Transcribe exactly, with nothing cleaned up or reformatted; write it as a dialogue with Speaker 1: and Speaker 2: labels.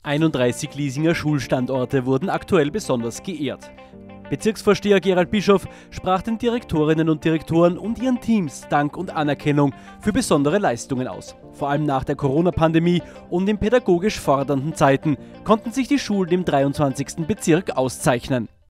Speaker 1: einunddreißig Liesinger Schulstandorte wurden aktuell besonders geehrt. Bezirksvorsteher Gerald Bischof sprach den Direktorinnen und Direktoren und ihren Teams Dank und Anerkennung für besondere Leistungen aus. Vor allem nach der Corona-Pandemie und in pädagogisch fordernden Zeiten konnten sich die Schulen im dreiundzwanzigsten Bezirk auszeichnen.